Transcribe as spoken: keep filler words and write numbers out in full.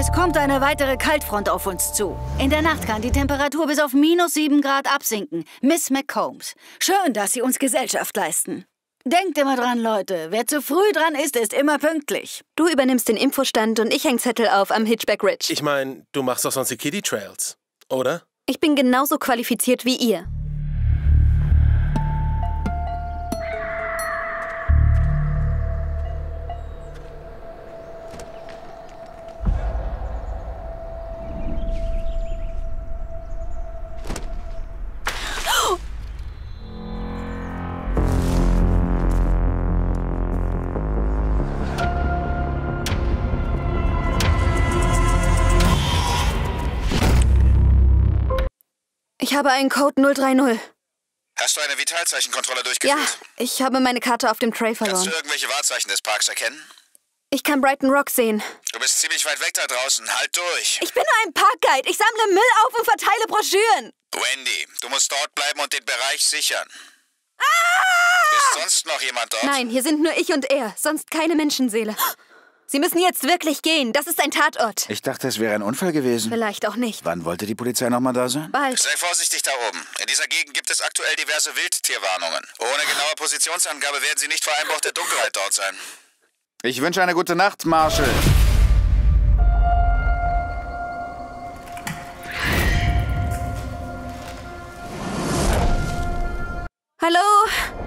Es kommt eine weitere Kaltfront auf uns zu. In der Nacht kann die Temperatur bis auf minus sieben Grad absinken. Miss McCombs, schön, dass Sie uns Gesellschaft leisten. Denkt immer dran, Leute. Wer zu früh dran ist, ist immer pünktlich. Du übernimmst den Infostand und ich häng Zettel auf am Hitchback Ridge. Ich meine, du machst doch sonst die Kiddie Trails, oder? Ich bin genauso qualifiziert wie ihr. Ich habe einen Code null drei null. Hast du eine Vitalzeichenkontrolle durchgeführt? Ja, ich habe meine Karte auf dem Trail verloren. Kannst du irgendwelche Wahrzeichen des Parks erkennen? Ich kann Brighton Rock sehen. Du bist ziemlich weit weg da draußen. Halt durch. Ich bin nur ein Parkguide. Ich sammle Müll auf und verteile Broschüren. Wendy, du musst dort bleiben und den Bereich sichern. Ah! Ist sonst noch jemand dort? Nein, hier sind nur ich und er. Sonst keine Menschenseele. Sie müssen jetzt wirklich gehen. Das ist ein Tatort. Ich dachte, es wäre ein Unfall gewesen. Vielleicht auch nicht. Wann wollte die Polizei noch mal da sein? Bald. Sei vorsichtig da oben. In dieser Gegend gibt es aktuell diverse Wildtierwarnungen. Ohne genaue Positionsangabe werden sie nicht vor Einbruch der Dunkelheit dort sein. Ich wünsche eine gute Nacht, Marshall. Hallo?